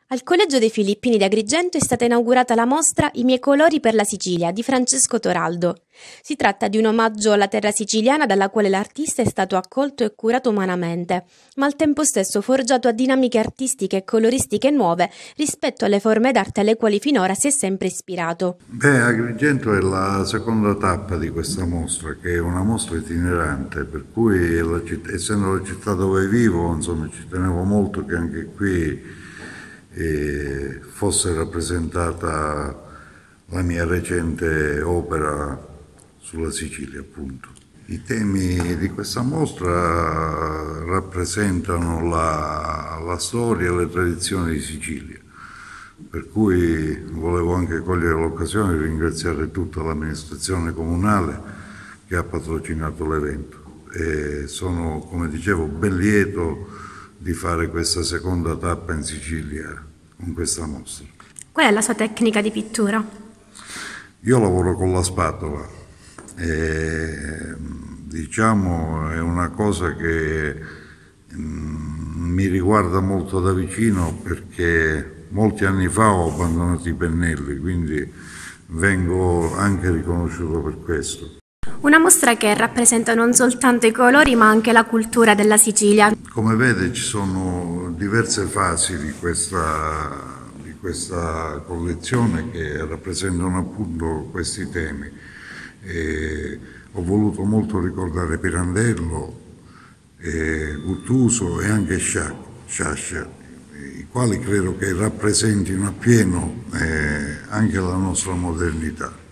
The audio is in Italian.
Al Collegio dei Filippini di Agrigento è stata inaugurata la mostra I miei colori per la Sicilia di Francesco Toraldo. Si tratta di un omaggio alla terra siciliana dalla quale l'artista è stato accolto e curato umanamente, ma al tempo stesso forgiato a dinamiche artistiche e coloristiche nuove rispetto alle forme d'arte alle quali finora si è sempre ispirato. Agrigento è la seconda tappa di questa mostra, che è una mostra itinerante, per cui essendo la città dove vivo, insomma, ci tenevo molto che anche qui fosse rappresentata la mia recente opera sulla Sicilia, appunto. I temi di questa mostra rappresentano la storia e le tradizioni di Sicilia, per cui volevo anche cogliere l'occasione di ringraziare tutta l'amministrazione comunale che ha patrocinato l'evento e sono, come dicevo, ben lieto di fare questa seconda tappa in Sicilia con questa mostra. Qual è la sua tecnica di pittura? Io lavoro con la spatola e diciamo è una cosa che mi riguarda molto da vicino perché molti anni fa ho abbandonato i pennelli, quindi vengo anche riconosciuto per questo. Una mostra che rappresenta non soltanto i colori ma anche la cultura della Sicilia. Come vede ci sono diverse fasi di questa collezione che rappresentano appunto questi temi. Ho voluto molto ricordare Pirandello, Guttuso e anche Sciascia, i quali credo che rappresentino appieno anche la nostra modernità.